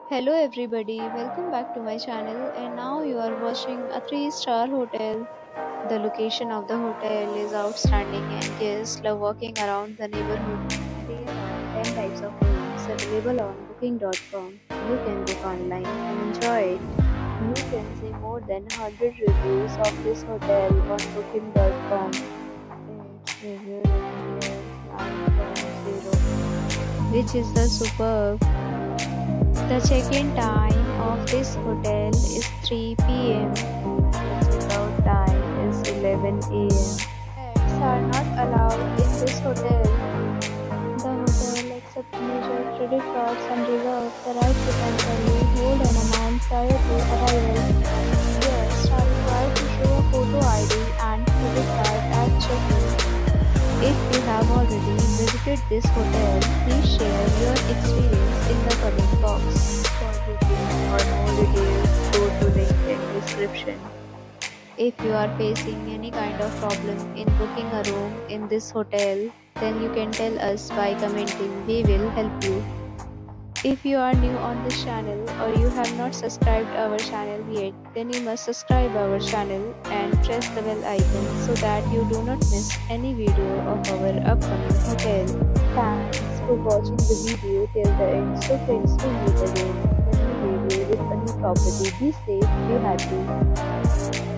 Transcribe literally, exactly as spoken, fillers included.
Hello everybody, welcome back to my channel and now you are watching a three star hotel. The location of the hotel is outstanding and guests love walking around the neighborhood. There are ten types of rooms available on booking dot com. You can book online and enjoy it. You can see more than one hundred reviews of this hotel on booking dot com. Its review rating is nine point zero, which is the superb. The check-in time of this hotel is three p m The check-out time is eleven a m Pets are not allowed in this hotel. The hotel accepts major credit cards and reserves the right to temporarily hold an amount prior to arrival. Guests are required to show a photo I D and credit card at check-in. If you have already visited this hotel, please share your experience in the comment box. For booking or more details, go to link in description. If you are facing any kind of problem in booking a room in this hotel, then you can tell us by commenting. We will help you. If you are new on this channel or you have not subscribed our channel yet, then you must subscribe our channel and press the bell icon so that you do not miss any video of our upcoming hotel. Thanks for watching the video till the end. So friends, we meet again in a new video with a new property. Be safe, be happy.